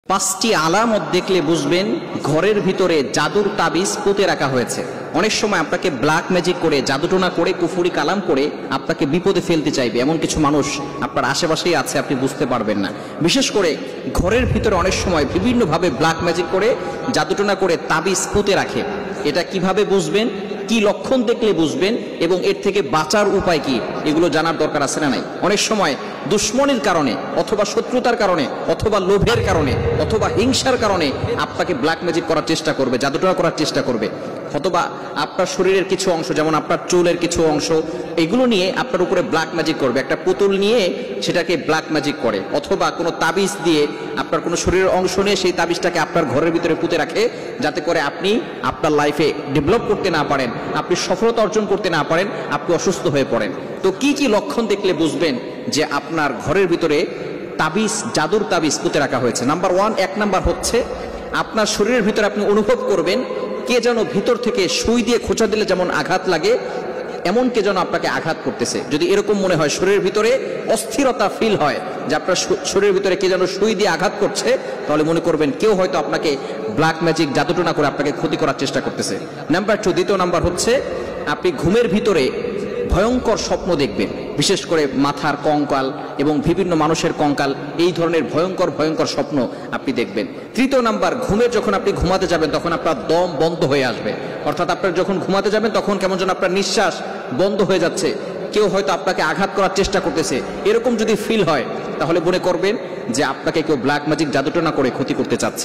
পাঁচটি আলামত দেখলে বুঝবেন ঘরের ভিতরে জাদুর তাবিজ পুঁতে রাখা হয়েছে। অনেক সময় আপনাকে ব্ল্যাক ম্যাজিক করে, জাদুটোনা করে, কুফুরি কালাম করে আপনাকে বিপদে ফেলতে চাইবে, এমন কিছু মানুষ আপনার আশেপাশেই আছে, আপনি বুঝতে পারবেন না। বিশেষ করে ঘরের ভিতরে অনেক সময় বিভিন্নভাবে ব্ল্যাক ম্যাজিক করে, জাদুটোনা করে তাবিজ পুঁতে রাখে। এটা কিভাবে বুঝবেন, কি লক্ষণ দেখলে বুঝবেন এবং এর থেকে বাঁচার উপায় কি, এগুলো জানার দরকার আছে না নাই? অনেক সময় দুশ্মনির কারণে অথবা শত্রুতার কারণে অথবা লোভের কারণে অথবা হিংসার কারণে আপনাকে ব্ল্যাক ম্যাজিক করার চেষ্টা করবে, জাদুটোনা করার চেষ্টা করবে। অথবা আপনার শরীরের কিছু অংশ, যেমন আপনার চুলের কিছু অংশ, এগুলো নিয়ে আপনার উপরে ব্ল্যাক ম্যাজিক করবে। একটা পুতুল নিয়ে সেটাকে ব্ল্যাক ম্যাজিক করে, অথবা কোনো তাবিজ দিয়ে আপনার কোনো শরীরের অংশ নিয়ে সেই তাবিজটাকে আপনার ঘরের ভিতরে পুঁতে রাখে, যাতে করে আপনি আপনার লাইফে ডেভেলপ করতে না পারেন, আপনি সফলতা অর্জন করতে না পারেন, আপনি অসুস্থ হয়ে পড়েন। তো কি কি লক্ষণ দেখলে বুঝবেন যে আপনার ঘরের ভিতরে তাবিজ, জাদুর তাবিজ পুঁতে রাখা হয়েছে? নাম্বার ওয়ান, এক নাম্বার হচ্ছে আপনার শরীরের ভিতরে আপনি অনুভব করবেন কে যেন ভিতর থেকে সুই দিয়ে খোঁচা দিলে যেমন আঘাত লাগে, এমন কে যেন আপনাকে আঘাত করতেছে। যদি এরকম মনে হয়, শরীরের ভিতরে অস্থিরতা ফিল হয় যে আপনার শরীরের ভিতরে কে যেন সুই দিয়ে আঘাত করছে, তাহলে মনে করবেন কেউ হয়তো আপনাকে ব্ল্যাক ম্যাজিক, জাদুটোনা করে আপনাকে ক্ষতি করার চেষ্টা করতেছে। নাম্বার টু, দ্বিতীয় নাম্বার হচ্ছে আপনি ঘুমের ভিতরে ভয়ঙ্কর স্বপ্ন দেখবেন, বিশেষ করে মাথার কঙ্কাল এবং বিভিন্ন মানুষের কঙ্কাল, এই ধরনের ভয়ঙ্কর ভয়ঙ্কর স্বপ্ন আপনি দেখবেন। তৃতীয় নাম্বার, ঘুমে যখন আপনি ঘুমাতে যাবেন তখন আপনার দম বন্ধ হয়ে আসবে, অর্থাৎ আপনার যখন ঘুমাতে যাবেন তখন কেমন যেন আপনার নিঃশ্বাস বন্ধ হয়ে যাচ্ছে, কেউ হয়তো আপনাকে আঘাত করার চেষ্টা করতেছে। এরকম যদি ফিল হয় তাহলে মনে করবেন যে আপনাকে কেউ ব্ল্যাক ম্যাজিক, জাদুটোনা করে ক্ষতি করতে চাচ্ছে।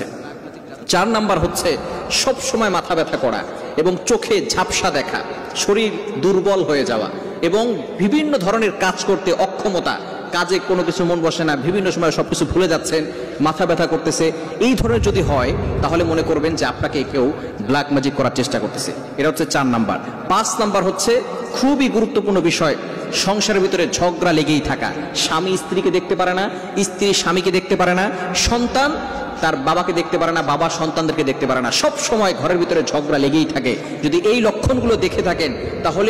চার নাম্বার হচ্ছে সব সময় মাথা ব্যথা করা এবং চোখে ঝাপসা দেখা, শরীর দুর্বল হয়ে যাওয়া এবং বিভিন্ন ধরনের কাজ করতে অক্ষমতা, কাজে কোনো কিছু মন বসে না, বিভিন্ন সময় সবকিছু ভুলে যাচ্ছেন, মাথা ব্যথা করতেছে, এই ধরনের যদি হয় তাহলে মনে করবেন যে আপনাকে কেউ ব্ল্যাক ম্যাজিক করার চেষ্টা করতেছে। এটা হচ্ছে 4 নাম্বার। 5 নাম্বার হচ্ছে খুবই গুরুত্বপূর্ণ বিষয়, সংসারের ভিতরে ঝগড়া লেগেই থাকা। স্বামী স্ত্রীকে দেখতে পারে না, স্ত্রী স্বামীকে দেখতে পারে না, সন্তান তার বাবাকে দেখতে পারে না, বাবা সন্তানদেরকে দেখতে পারে না, সব সময় ঘরের ভিতরে ঝগড়া লেগেই থাকে। যদি এই লক্ষণগুলো দেখে থাকেন তাহলে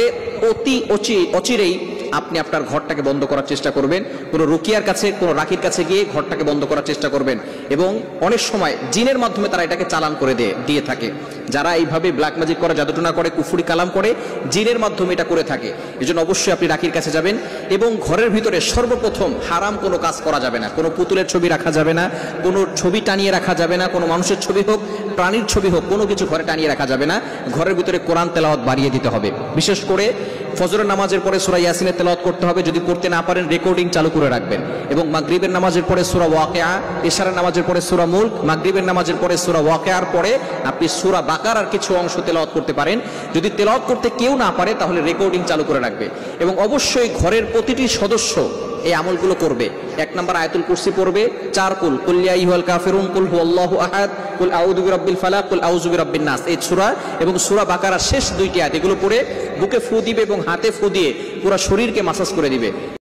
অচিরেই আপনি আপনার ঘরটাকে বন্ধ করার চেষ্টা করবেন, কোনো রুকিয়ার কাছে, কোনো রাকির কাছে গিয়ে ঘরটাকে বন্ধ করার চেষ্টা করবেন। এবং অনেক সময় জিনের মাধ্যমে তারা এটাকে চালান করে দিয়ে থাকে। যারা এইভাবে ব্ল্যাক ম্যাজিক করে, জাদুটোনা করে, কুফুরি কালাম করে, জিনের মাধ্যমে এটা করে থাকে। এজন্য অবশ্যই আপনি রাকির কাছে যাবেন এবং ঘরের ভিতরে সর্বপ্রথম হারাম কোনো কাজ করা যাবে না। কোনো পুতুলের ছবি রাখা যাবে না, কোনো ছবি টানিয়ে রাখা যাবে না, কোনো মানুষের ছবি হোক, প্রাণীর ছবি হোক, কোনো কিছু ঘরে টানিয়ে রাখা যাবে না। ঘরের ভিতরে কোরআন তেলাওয়াত বাড়িয়ে দিতে হবে। বিশেষ করে ফজরের নামাজের পরে সূরা ইয়াসিনের তেলাওয়াত করতে হবে, যদি করতে না পারেন রেকর্ডিং চালু করে রাখবেন। এবং মাগরিবের নামাজের পরে সূরা ওয়াকিয়া, ইশারের নামাজের পরে সূরা মুলক, মাগরিবের নামাজের পরে সূরা ওয়াকিয়ার পরে আপনি সূরা বাকারার কিছু অংশ তেলাওয়াত করতে পারেন। যদি তেলাওয়াত করতে কেউ না পারে তাহলে রেকর্ডিং চালু করে রাখবে। এবং অবশ্যই ঘরের প্রতিটি সদস্য এই আমলগুলো করবে। 1 নাম্বার আয়াতুল কুরসি পড়বে, 4 কুল, কুল ইয়া আইয়ুহাল কাফিরুন, কুল হুয়াল্লাহু আহাদ, কুল আউযু বিরাব্বিল ফালাক, কুল আউযু বিরাব্বিন নাস, এই সূরা এবং সূরা বাকারার শেষ 2টি আয়াত, এগুলো পড়ে বুকে ফু দিবে এবং হাতে ফু দিয়ে পুরো শরীরকে মাসাজ করে দিবে।